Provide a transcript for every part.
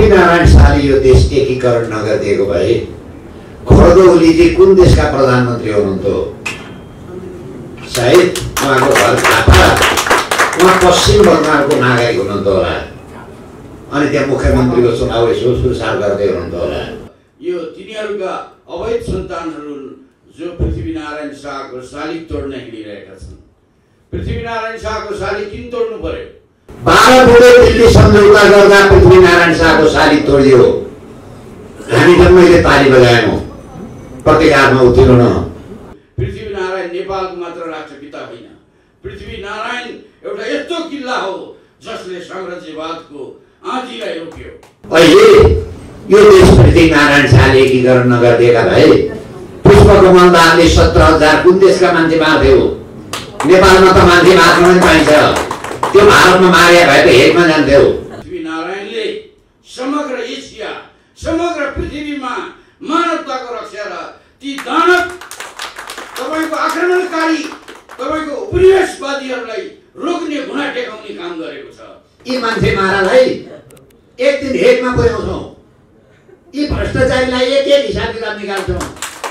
पृथ्वीनारायण शाहले यो देश एकीकरण नगरिदिएको भए खड्ग ओलीजी कुन देशका प्रधानमन्त्री हुनुहुन्थ्यो? सायद उहाँको घर झापा, उहाँ पश्चिम बङ्गालको नागरिक हुनुहुन्थ्यो होला, अनि त्यहाँ मुख्यमन्त्रीको चुनाव यसो सुरसार गर्दै हुनुहुन्थ्यो होला। यो तिनीहरूका अवैध सन्तानहरू जो पृथ्वीनारायण शाहको शालिग तोड्न हिँडिरहेका छन्। पृथ्वीनारायण शाहको शालिग किन तोड्नु पर्यो? 12 बुँदे दिल्ली सम्झौता गर्दा पृथ्वीनारायण शाहको शालिग तोडियो। हामी जम्मैले ताली बजायौँ प्रतिकारमा उत्रिनु न। पृथ्वीनारायण नेपालको मात्र राष्ट्रपिता होइन, पृथ्वीनारायण एउटा यस्तो किल्ला हो जसले साम्राज्यवादको आँधीलाई रोक्यो। अहिले यो देश पृथ्वीनारायण शाहले एकीकरण नगरिदिएका भए पुष्पकमल दाहालले 17,000 कुन देशका मान्छे मार्थ्यो? नेपालमा त मान्छे मार्न पनि पाइन्छ, त्यो भारतमा मारिया भए त हेकमा जान्थ्यो। पृथ्वीनारायणले समग्र एसिया, समग्र पृथ्वीमा मानवताको रक्षा र ती दानव तपाईको आक्रमणकारी, तपाईको उपनिवेशवादीहरूलाई रोक्ने गुना टेकाउने काम गरेको छ। यी मान्छे मारालाई एक दिन हेकमा पुर्याउँछौँ, यी भ्रष्टाचारीलाई एक हिसाब किताब निकाल्छौँ,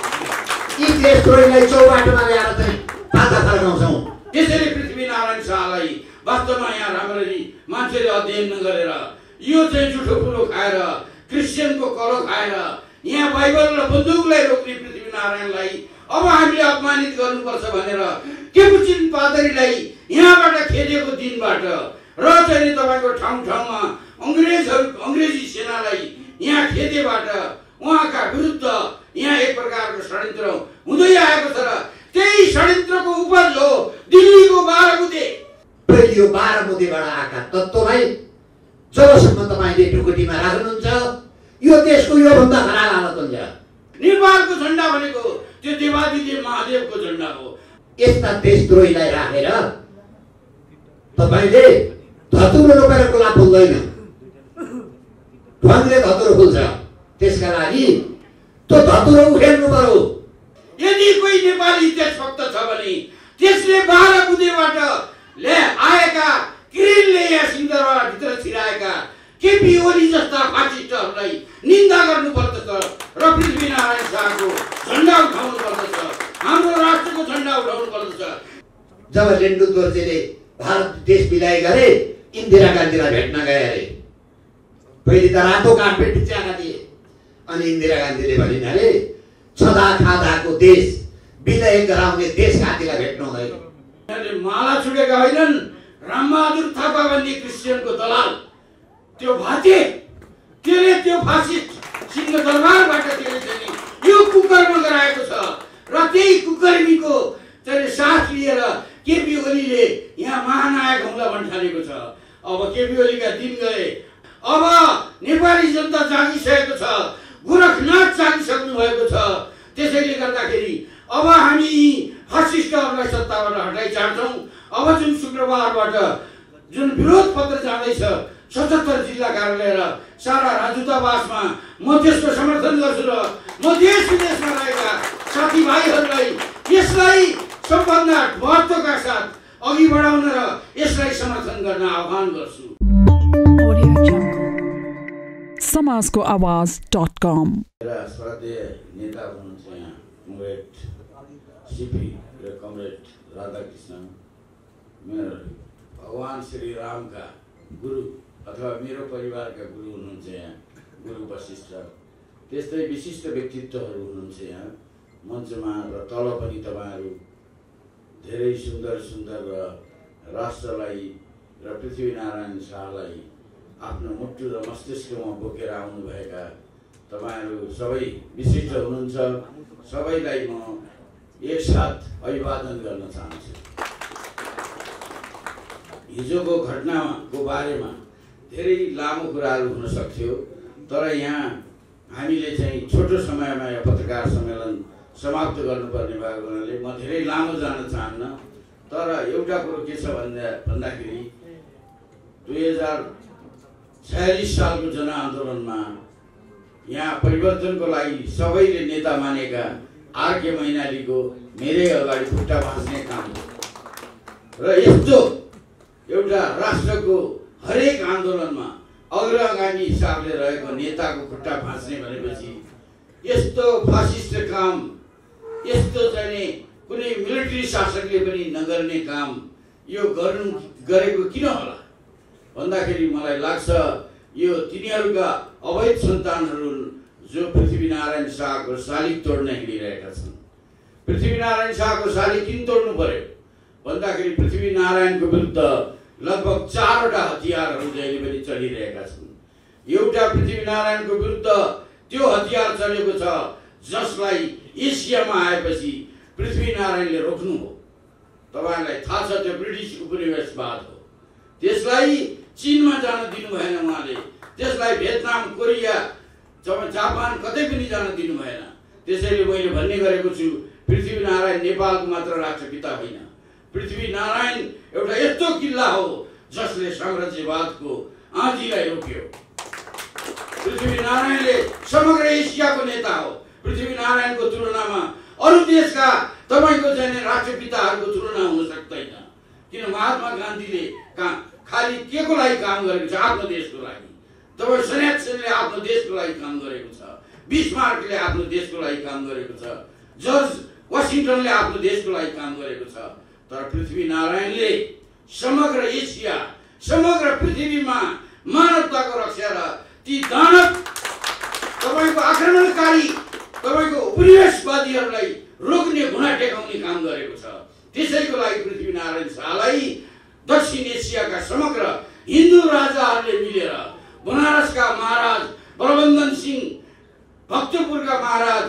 यी देशद्रोहीलाई चौबाटोमा ल्याएर चाहिँ पाता फर्काउँछौँ। त्यसैले पृथ्वीनारायण शाहलाई वास्तवमा यहाँ राम्ररी मान्छेले अध्ययन नगरेर यो चाहिँ जुठो कुरो खाएर, क्रिस्चियनको कलो खाएर यहाँ बाइबल र बन्दुकलाई रोक्ने पृथ्वीनारायणलाई अब हामीले अपमानित गर्नुपर्छ भनेर केपुचिन पादरीलाई यहाँबाट खेदेको दिनबाट र चाहिँ तपाईँको ठाउँ ठाउँमा अङ्ग्रेजी सेनालाई यहाँ खेदेबाट उहाँका विरुद्ध यहाँ एक प्रकारको षड्यन्त्र हुँदै आएको छ र त्यही षड्यन्त्रको उपज हो दिल्लीको 12 बुँदे। यो 12 बुँदेबाट आएका तत्त्वलाई जबसम्म तपाईँले ढुकुटीमा राख्नुहुन्छ यो देशको योभन्दा खराब हालत हुन्छ। नेपालको झन्डा भनेको त्यो देवादिदेव महादेवको झन्डा हो। यस्ता देशद्रोहीलाई राखेर तपाईँले धतुरो रोपेर गुलाब फुल्दैन, ढङ्गले धतुरो फुल्छ। त्यसका लागि त्यो धतुरो उखेल्नु पर्यो। यदि कोही नेपाली देशभक्त छ भने त्यसले 12 बुँदेबाट आएका किरिलले यहाँ सिंहदरबारभित्र छिराएका केपी ओली जस्ता फासिस्टहरूलाई निन्दा गर्नुपर्दछ र पृथ्वीनारायण शाहको झन्डा उठाउनु पर्दछ, हाम्रो राष्ट्रको झन्डा उठाउनु पर्दछ। जब लेन्डु दोर्जेले भारत देश विलय गरे इन्दिरा गान्धीलाई भेट्न गए अरे। पहिले त रातो कार्पेट बिछाएका थिए, अनि इन्दिरा गान्धीले भनिन् अरे छदा खादाको देश विलय गराउने देश घातीलाई भेट्नु हुँदैन। माला छुटेका होइनन्, रामबहादुर थापा भन्ने क्रिस्चियनको दलाल त्यो भाते त्यसले त्यो फासिस्ट सिंहदरबारबाट त्यसले चाहिँ यो कुकर्म गराएको छ र त्यही कुकर्मीको चाहिँ साथ लिएर केपी ओलीले यहाँ महानायक हुँदा भन्ठानेको छ। अब केपी ओलीका दिन गए, अब नेपाली जनता जागिसकेको छ, गोरखनाथ जागिसक्नु भएको छ। त्यसैले गर्दाखेरि अब हामी फासिस्टहरूलाई सत्ताबाट हटाइ चाहन्छौँ। अब जुन शुक्रबारबाट जुन विरोध पत्र जाँदैछ 77 जिल्ला कार्यालय र सारा राजदूतावासमा म त्यसको समर्थन गर्छु र म देश विदेशमा रहेका साथीभाइहरूलाई यसलाई सबभन्दा महत्त्वका साथ अघि बढाउन र यसलाई समर्थन गर्न आह्वान गर्छु। समाजको आवाज.com मेरा श्रद्धेय नेता हुनुहुन्छ यहाँ कमरेड सिपी र कमरेड राधाकृष्ण, मेरो भगवान श्री रामका गुरु अथवा मेरो परिवारका गुरु हुनुहुन्छ यहाँ गुरु वशिष्ठ। त्यस्तै विशिष्ट व्यक्तित्वहरू हुनुहुन्छ यहाँ मञ्चमा र तल पनि तपाईँहरू धेरै सुन्दर सुन्दर र राष्ट्रलाई र पृथ्वीनारायण शाहलाई आफ्नो मुटु र मस्तिष्कमा बोकेर आउनुभएका तपाईँहरू सबै विशिष्ट हुनुहुन्छ। सबैलाई म एकसाथ अभिवादन गर्न चाहन्छु। हिजोको घटनाको बारेमा धेरै लामो कुराहरू हुन सक्थ्यो, तर यहाँ हामीले चाहिँ छोटो समयमा यो पत्रकार सम्मेलन समाप्त गर्नुपर्ने भएको हुनाले म धेरै लामो जान चाहन्न। तर एउटा कुरो के छ भन्दाखेरि 2046 सालको जनआन्दोलनमा यहाँ परिवर्तनको लागि सबैले नेता मानेका आरके मैनालीको मेरै अगाडि खुट्टा भाँच्ने काम र यस्तो एउटा राष्ट्रको हरेक आन्दोलनमा अग्रगामी हिसाबले रहेको नेताको खुट्टा भाँच्ने भनेपछि यस्तो फासिस्ट काम, यस्तो चाहिँ कुनै मिलिट्री शासकले पनि नगर्ने काम यो गरेको किन होला भन्दाखेरि मलाई लाग्छ यो तिनीहरूका अवैध सन्तानहरू जो पृथ्वीनारायण शाहको शालिग तोड्न हिँडिरहेका छन्। पृथ्वीनारायण शाहको शालिग किन तोड्नु पर्यो भन्दाखेरि पृथ्वीनारायणको विरुद्ध लगभग 4वटा हतियारहरू जहिले पनि चलिरहेका छन्। एउटा पृथ्वीनारायणको विरुद्ध त्यो हतियार चलेको छ जसलाई एसियामा आएपछि पृथ्वीनारायणले रोक्नु हो। तपाईहरुलाई थाहा छ त्यो ब्रिटिस उपनिवेशवाद हो। त्यसलाई चीनमा जान दिनु भएन उहाँले, त्यसलाई भियतनाम, कोरिया, जापान कतै पनि जान दिनु भएन। त्यसैले मैले भन्ने गरेको छु पृथ्वीनारायण नेपालको मात्र राष्ट्रपिता होइन, पृथ्वीनारायण एउटा यस्तो किल्ला हो जसले साम्राज्यवादको आँधीलाई रोक्यो। पृथ्वीनारायणले समग्र एसियाको नेता हो। पृथ्वीनारायणको तुलनामा अरू देशका तपाईको चाहिँ राष्ट्रपिताहरूको तुलना हुन सक्दैन। किन महात्मा गान्धीले खाली केको लागि काम गरेको छ? आफ्नो देशको लागि। तपाईँ सन्याल सेनले आफ्नो देशको लागि काम गरेको छ, बिस्मार्कले आफ्नो देशको लागि काम गरेको छ, जर्ज वाशिंटनले आफ्नो देशको लागि काम गरेको छ। तर पृथ्वीनारायणले समग्र एसिया, समग्र पृथ्वीमा मानवताको रक्षा र ती दानव तपाईको आक्रमणकारी, तपाईको उपनिवेशवादीहरूलाई रोक्ने, घुँडा टेकाउने काम गरेको छ। त्यसैको लागि पृथ्वीनारायण शाहलाई दक्षिण एसियाका समग्र हिन्दू राजाहरूले मिलेर बनारसका महाराज बलबन्दन सिंह, भक्तपुरका महाराज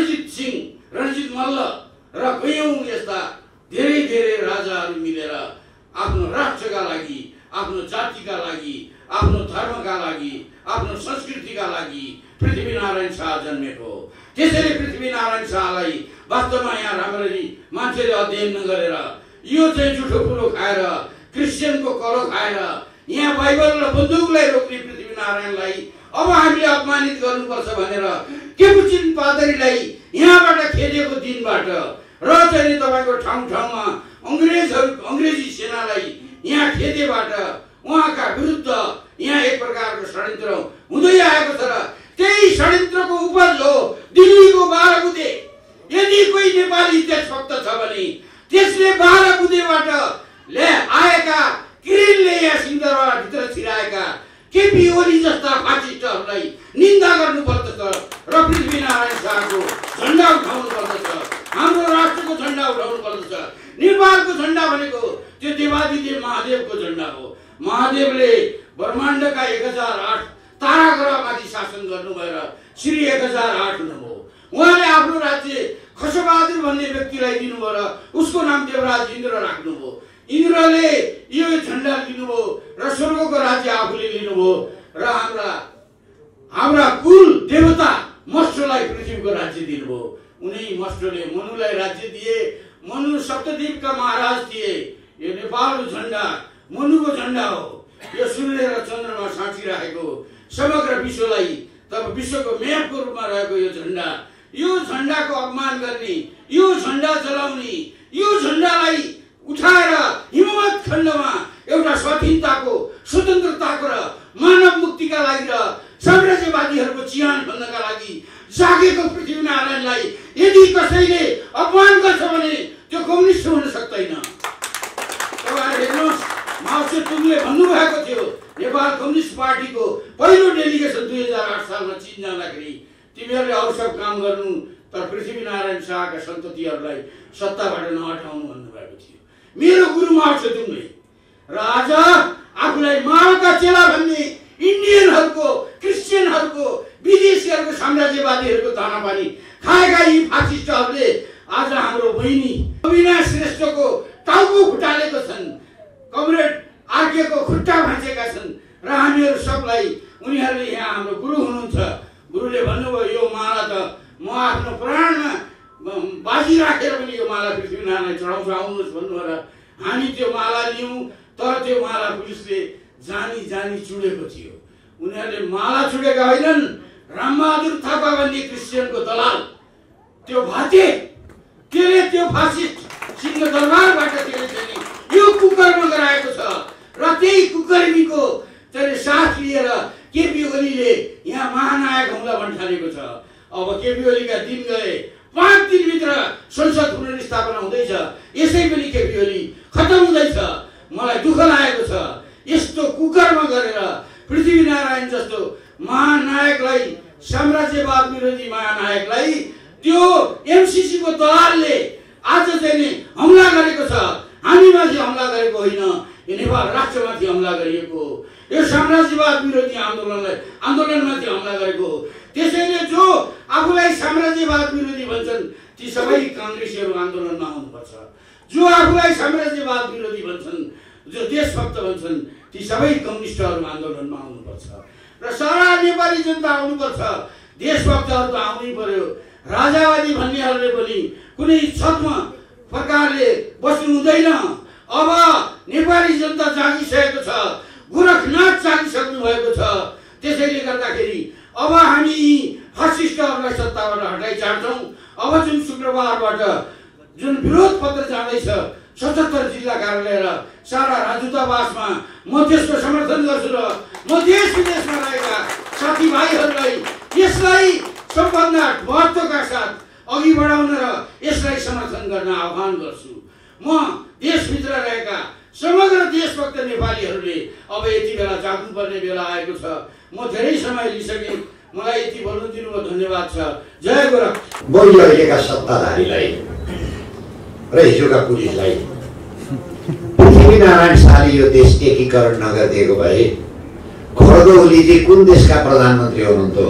रणजित मल्ल र कयौं यस्ता धेरै धेरै राजाहरू मिलेर आफ्नो राष्ट्रका लागि, आफ्नो जातिका लागि, आफ्नो धर्मका लागि, आफ्नो संस्कृतिका लागि पृथ्वीनारायण शाह जन्मेको हो। त्यसैले पृथ्वीनारायण शाहलाई वास्तवमा यहाँ राम्ररी मान्छेले अध्ययन नगरेर यो चाहिँ झुठो कुरो खाएर, क्रिस्चियनको कलो खाएर यहाँ बाइबल र बन्दुकलाई रोक्ने पृथ्वीनारायणलाई अब हामीले अपमानित गर्नुपर्छ भनेर केपुचिन पादरीलाई यहाँबाट खेदेको दिनबाट र चाहिँ तपाईको ठाउँ ठाउँमा अंग्रेजी सेनालाई यहाँ खेदेबाट उहाँका विरुद्ध यहाँ एक प्रकारको षड्यन्त्र हुँदै आएको छ र त्यही षड्यन्त्रको उपज हो दिल्लीको 12 बुँदे। यदि कोही नेपाली देशभक्त छ भने त्यसले 12 बुँदेबाट आएका किरिलले यहाँ सिंहदरबारभित्र छिराएका केपी ओली जस्ता फासिस्टहरूलाई निन्दा गर्नुपर्दछ र पृथ्वीनारायण शाहको झण्डा उठाउनु पर्दछ, हाम्रो राष्ट्रको झण्डा उठाउनु पर्दछ। नेपालको झण्डा भनेको त्यो देवादिदेव महादेवको झण्डा हो। महादेवले ब्रह्माण्डका 1008 तारा ग्रहमाथि शासन गर्नु भएर श्री 1008 हुनुभयो। उहाँले आफ्नो राज्य खसबहादुर भन्ने व्यक्तिलाई दिनुभयो र उसको नाम देवराज इन्द्र राख्नुभयो। इन्द्रले यो झण्डा लिनुभयो र स्वर्गको राज्य आफूले लिनुभयो र हाम्रा कुल देवता मस्टोलाई पृथ्वीको राज्य दिनुभयो। उनी मस्टोले मनुलाई राज्य दिए। मनु सप्तद्वीपका महाराज थिए। यो नेपालको झण्डा मनुको झण्डा हो। यो सूर्य र चन्द्रमा साँचिरहेको समग्र विश्वलाई, तब विश्वको म्यापको रूपमा रहेको यो झण्डाको अपमान गर्ने, यो झण्डा जलाउने, यो झण्डालाई उठाएर हिमवत खण्डमा एउटा स्वाधीनताको, स्वतन्त्रताको र मानव मुक्तिका लागि र साम्राज्यवादीहरूको चिहान खोल्नका लागि जागेको पृथ्वीनारायणलाई यदि कसैले अपमान गर्छ भने त्यो कम्युनिस्ट हुन सक्दैन। तपाईहरु हेर्नुहोस्, माओ सेतुङले भन्नुभएको थियो नेपाल कम्युनिस्ट पार्टीको पहिलो डेलिगेसन 2008 सालमा चीन जाँदाखेरि तिमीहरूले अरू सब काम गर्नु तर पृथ्वीनारायण शाहका सन्ततिहरूलाई सत्ताबाट नहटाउनु भन्नुभएको थियो मेरो गुरु माओ सेतुङले। र आज आफूलाई माओका चेला भन्ने इन्डियनहरूको, क्रिस्चियनहरूको, विदेशीहरूको, साम्राज्यवादीहरूको दानापानी खाएका यी फासिस्टहरूले आज हाम्रो बहिनी अविनाश श्रेष्ठको टाउको फुटालेको छन्, कमरेड आर्केको खुट्टा भाँचेका छन् र हामीहरू सबलाई उनीहरूले यहाँ हाम्रो गुरु हुनुहुन्छ। गुरुले भन्नुभयो यो माला त म आफ्नो प्राणमा बाजी राखेर पनि यो माला पृथ्वीनारायणलाई चढाउँछु, आउनुहोस् भन्नुभयो र हामी त्यो माला लियौँ। तर त्यो माला पुलिसले जानी चुडेको थियो। उनीहरूले माला चुडेका होइनन्, रामबहादुर थापा भन्ने क्रिस्चियनको दलाल त्यो भाते त्यसले त्यो फासिस्ट सिंहदरबारबाट त्यसले चाहिँ यो कुकर्म गराएको छ र त्यही कुकर्मीको चाहिँ साथ लिएर केपी ओलीले यहाँ महानायक हमला भन्न थालेको छ। अब केपी ओलीका दिन गए, 5 दिनभित्र संसद पुनर्स्थापना हुँदैछ, यसै पनि केपी ओली खत्तम हुँदैछ। मलाई दुःख लागेको छ यस्तो कुकर्म गरेर पृथ्वीनारायण जस्तो महानायकलाई, साम्राज्यवाद विरोधी महानायकलाई त्यो एमसीसी को दलालले आज चाहिँ नि हमला गरेको छ। हामीमाथि हमला गरेको होइन, यो नेपाल राष्ट्रमाथि हमला गरिएको, यो साम्राज्यवाद विरोधी आन्दोलनमाथि हमला गरेको। त्यसैले जो आफूलाई साम्राज्यवाद विरोधी भन्छन् ती सबै काङ्ग्रेसीहरू आन्दोलनमा आउनुपर्छ। जो आफूलाई साम्राज्यवाद विरोधी भन्छन्, जो देशभक्त भन्छन्, ती सबै कम्युनिस्टहरू आन्दोलनमा आउनुपर्छ र सारा नेपाली जनता आउनुपर्छ। देशभक्तहरू त आउनै पर्यो। राजावादी भन्नेहरूले पनि कुनै छद्म प्रकारले बस्नु हुँदैन। अब नेपाली जनता जागिसकेको छ, गोरखनाथ जागिसक्नु भएको छ। त्यसैले गर्दाखेरि अब हामी फासिस्टहरूलाई सत्ताबाट हटाइ चाहन्छौँ। अब जुन शुक्रबारबाट जुन विरोध पत्र जाँदैछ 77 जिल्ला कार्यालय र सारा राजदूतावासमा, म त्यसको समर्थन गर्छु र म देश विदेशमा रहेका साथीभाइहरूलाई यसलाई सबभन्दा महत्त्वका साथ अघि बढाउन र यसलाई समर्थन गर्न आह्वान गर्छु। म देशभित्र रहेका समग्र देशभक्त नेपालीहरूले अब यति बेला जाग्नुपर्ने बेला आएको छ। म धेरै समय लिइसकेँ, मलाई यति बोल्नु दिनुभयो, धन्यवाद छ। जय गोरख। म अहिलेका सत्ताधारीलाई र हिजोका पुलिसलाई पृथ्वीनारायण शाहले यो देश एकीकरण नगरिदिएको भए खड्ग ओलीजी कुन देशका प्रधानमन्त्री हुनुहुन्थ्यो?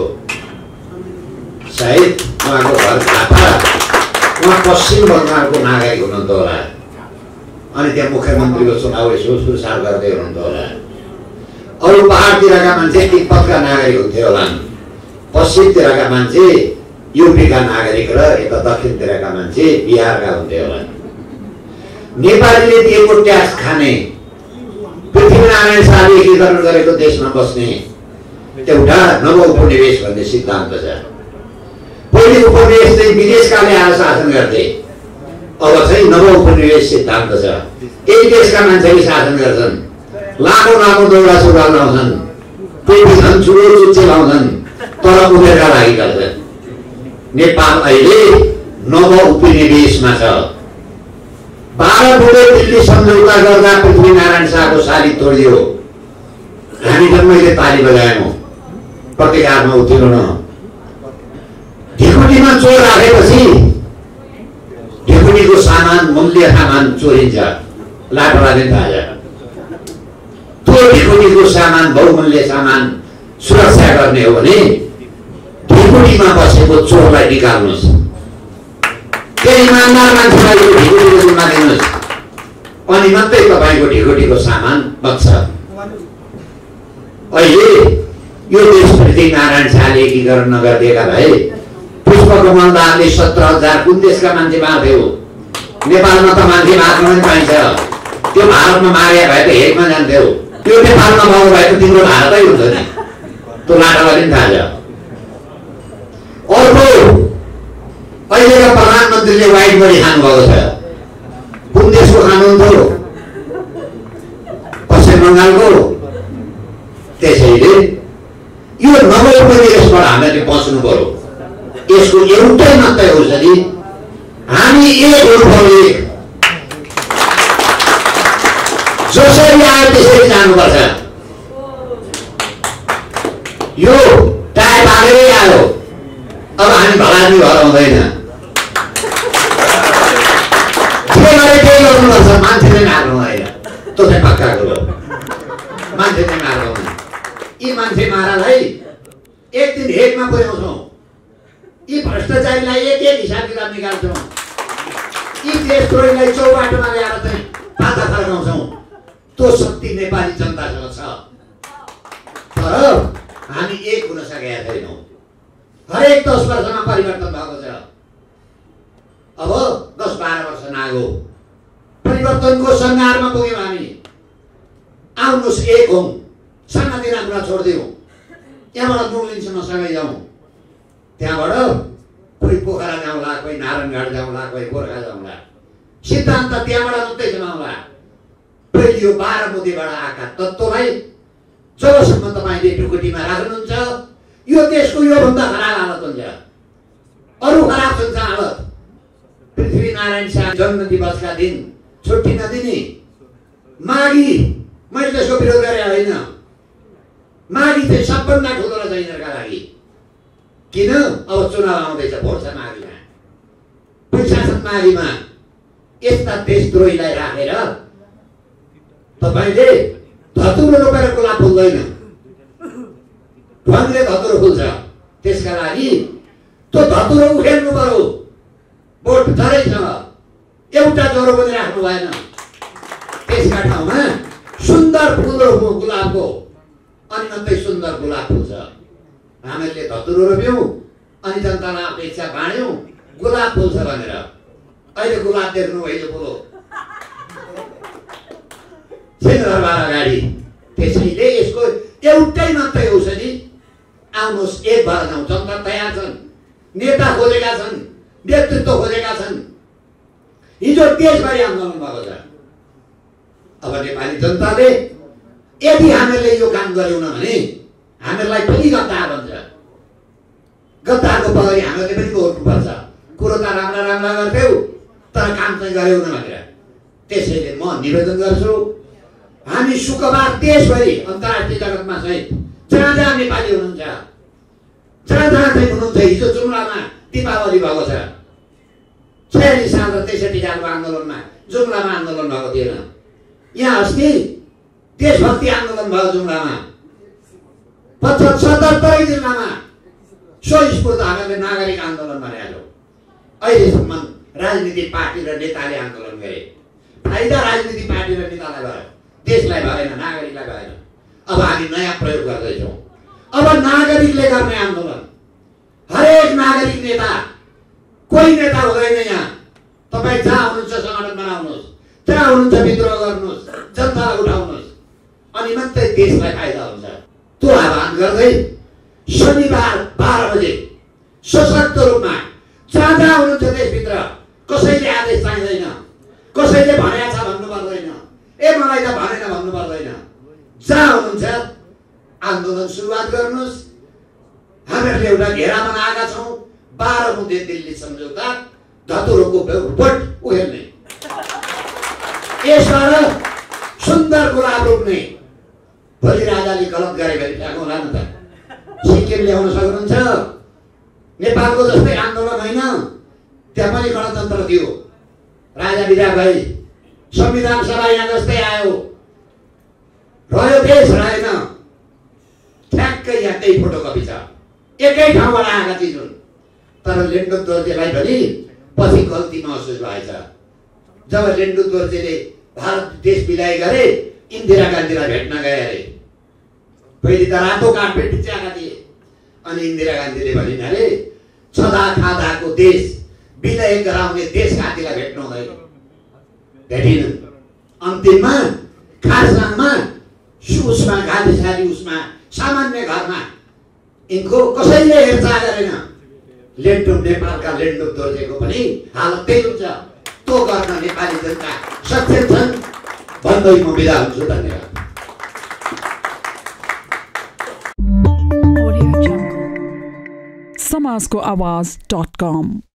सायद उहाँको घर झापा, उहाँ पश्चिम बङ्गालको नागरिक हुनुहुन्थ्यो होला, अनि त्यहाँ मुख्यमन्त्रीको चुनाव यसो सुरसार गर्दै हुनुहुन्थ्यो होला। अरू पहाडतिरका मान्छे तिब्बतका नागरिक हुन्थ्यो होला, पश्चिमतिरका मान्छे युपीका नागरिक र यता दक्षिणतिरका मान्छे बिहारका हुन्थ्यो होला। नेपालीले दिएको ट्याक्स खाने, पृथ्वीनारायण शाहले एकीकरण गरेको देशमा बस्ने एउटा नव उपनिवेश भन्ने सिद्धान्त छ। पहिले उपनिवेश चाहिँ विदेशकाले आएर शासन गर्थे, अब चाहिँ नव उपनिवेश सिद्धान्त छ। यही देशका मान्छेले शासन गर्छन्, लामो लामो दौरा सुरुवाल लाउँछन्, पेटी झन् ठुलो चुच्चे लाउँछन्, तर उमेरका लागि गर्छन्। नेपाल अहिले नव उपनिवेशमा छ। 12 बुढे दिल्ली सम्झौता गर्दा पृथ्वीनारायण शाहको साली तोडियो। हामी जम्मैले ताली बजायौँ, प्रतिकारमा उत्रिनु न। ढिकुटीमा चोर राखेपछि ढिकुटीको सामान, मूल्य सामान चोरिन्छ, लाटोराले थाहा। त्यो ढिकुटीको सामान, बहुमूल्य सामान सुरक्षा गर्ने हो भने ढिकुटीमा बसेको चोरलाई निकाल्नुहोस्। त्यो इमान्दार मान्छेलाई यो ढिकुटीको जिम्मा दिनुहोस्, अनि मात्रै तपाईँको ढिकुटीको सामान बच्छ। अहिले यो देश पृथ्वीनारायण शाहले एकीकरण नगरिदिएका भए पुष्पकमल दाहालले 17,000 कुन देशका मान्छे मार्थ्यो? नेपालमा त मान्छे मार्न पनि पाइन्छ। त्यो भारतमा मारे भए त हेकमा जान्थ्यो। त्यो नेपालमा मार्नु भए त तिम्रो भारतै हुन्छ नि। त्यो लाटालाई पनि थाहा छ। अर्को, अहिलेका प्रधानमन्त्रीले व्हाइट मनी खानुभएको छ। कुन देशको खानुहुन्थ्यो? पश्चिम बङ्गालको। त्यसैले यो नव उपनिवेशबाट हामीले बच्नु पर्यो। यसको एउटै मात्रै औषधि हामी एक हुनुपर्ने, जसरी आयो त्यसरी जानुपर्छ। यो टायर हालेरै आयो, अब हामी भलानी भएर हुँदैन। जे गरे त्यही गर्नुपर्छ, मान्छे चाहिँ मार्नु होइन। त्यो चाहिँ पक्का कुरो, मान्छे चाहिँ मार्नु हुँदैन। यी मान्छे मारालाई एक दिन हेकमा पुर्याउँछौँ, यी भ्रष्टाचारीलाई एक हिसाब किताब निकाल्छौँ, यी देशद्रोहीलाई चौबाटोमा ल्याएर चाहिँ पाता फर्काउँछौँ। त्यो शक्ति नेपाली जनतासँग छ, तर हामी एक हुन सकेका छैनौँ। हरेक 10 वर्षमा परिवर्तन भएको छ। अब 10-12 वर्ष नागो परिवर्तनको सङ्घारमा पुग्यौँ हामी। आउनुहोस् एक हौँ, सानातिना कुरा छोडिदिउँ, त्यहाँबाट मुगलिनसम्म सँगै जाउँ। त्यहाँबाट कोही पोखरा जाउँला, कोही नारायणघाट जाउँला, कोही गोर्खा जाउँला। सिद्धान्त त्यहाँबाट मात्रै जमाउँला। पहिले यो 12 बुँदेबाट आएका तत्त्वलाई जबसम्म तपाईँले ढुकुटीमा राख्नुहुन्छ यो देशको योभन्दा खराब हालत हुन्छ। अरू खराब हुन्छ हालत। पृथ्वीनारायण शाह जन्म दिवसका दिन छुट्टी नदिने मागी, मैले त्यसको विरोध गरे होइन। मागी चाहिँ सबभन्दा ठुलो रहेछ यिनीहरूका लागि। किन? अब चुनाव आउँदैछ, भोट छ मागीमा, पैसा छ मागीमा। यस्ता देशद्रोहीलाई राखेर तपाईँले धतुरो रोपेर गुलाब फुल्दैन, ढङ्गले धतुरो फुल्छ। त्यसका लागि त्यो धतुरो उखेल्नु पर्यो। भोट झरैसँग एउटा ज्वरो पनि राख्नु भएन। त्यसका ठाउँमा सुन्दर फुल रोप्नु गुलाबको, अनि मात्रै सुन्दर गुलाब फुल्छ। हामीले धतुरो रोप्यौँ अनि जनतालाई अपेक्षा बाँड्यौँ गुलाब फुल्छ भनेर। अहिले गुलाब देख्नु होइन फुलो सिंहदरबार अगाडि। त्यसैले यसको एउटै मात्रै औषधि, आउनुहोस् एक भएर जाउँ। जनता तयार छन्, नेता खोजेका छन्, नेतृत्व खोजेका छन्। हिजो देशभरि आन्दोलन भएको छ। अब नेपाली जनताले यदि हामीले यो काम गरेनौँ भने हामीलाई पनि गद्दार भन्छ। गद्दारको पगडी हामीले पनि बोक्नुपर्छ। कुरो त राम्रा राम्रा गर्थ्यौ तर काम चाहिँ गरेनौँ भनेर। त्यसैले म निवेदन गर्छु, हामी शुक्रबार देशभरि अन्तर्राष्ट्रिय जगतमा सहित जहाँ जहाँ नेपाली हुनुहुन्छ, जहाँ जहाँ चाहिँ हुनुहुन्छ, हिजो जुम्लामा दीपावली भएको छ। 46 साल र 63 सालको आन्दोलनमा जुम्लामा आन्दोलन भएको थिएन। यहाँ अस्ति देशभक्ति आन्दोलन भयो जुम्लामा। 75 जिल्लामा स्वस्फूर्त हामीले नागरिक आन्दोलन भनेका छौँ। अहिलेसम्म राजनीतिक पार्टी र नेताले आन्दोलन गरे। फाइदा राजनीतिक पार्टी र नेतालाई भयो, देशलाई भएन, नागरिकलाई भएन। अब हामी नयाँ प्रयोग गर्दैछौँ। अब नागरिकले गर्ने आन्दोलन, हरेक नागरिक नेता, कोही नेता हुँदैन यहाँ। तपाईँ जहाँ हुनुहुन्छ सङ्गठन बनाउनुहोस्, जहाँ हुनुहुन्छ विद्रोह गर्नुहोस्, जनतालाई उठाउनुहोस्, अनि मात्रै देशलाई फाइदा हुन्छ। त्यो आह्वान गर्दै शनिबार 12 बजे सशक्त रूपमा जहाँ जहाँ हुनुहुन्छ देशभित्र, कसैले आदेश चाहिँदैन, कसैले भनेको छ भन्नु पर्दैन, ए मलाई त भनेन भन्नु पर्दैन। जहाँ हुनुहुन्छ आन्दोलन सुरुवात गर्नुहोस्। हामीहरूले एउटा घेरा बनाएका छौँ, 12 बुँदे दिल्ली सम्झौता, धतुरोको भोट उखेल्ने, यसबाट सुन्दर गुलाब रोप्ने। भोलि राजाले गलत गरे भने फ्याँक्नु होला नि त। सिक्किम ल्याउन सक्नुहुन्छ? नेपालको जस्तै आन्दोलन होइन, त्यहाँ पनि गणतन्त्र थियो, राजा बिदा भए, संविधान सभा यहाँ जस्तै आयो, रह्यो देश रहेन। ठ्याक्कै यहाँ त्यही फोटोकपी छ, एकै ठाउँबाट आएका थिए जुन। तर लेन्डो दोर्जेलाई पनि पछि गल्ती महसुस भएछ। जब लेन्डो दोर्जेले भारत देश विलय गरे, इन्दिरा गान्धीलाई भेट्न गए अरे। पहिले त रातो कार्पेट बिछाएका थिए, अनि इन्दिरा गान्धीले भनिन् अरे छँदा खाँदाको देश विलय गराउने देश घाटीलाई भेट्नु हुँदैन। भेटिन। अन्तिममा खारसाङमा उसमा गाडी साडी उसमा सामान्य घरमा यिनको कसैले हेरचाह गरेन। लेन्डो नेपालका लेन्डो दोर्जेको पनि हालत त्यही हुन्छ। त्यो गर्न नेपाली जनता सक्षम छन् भन्दै म बिदा हुन्छु। धन्यवाद। समाजको आवाज.com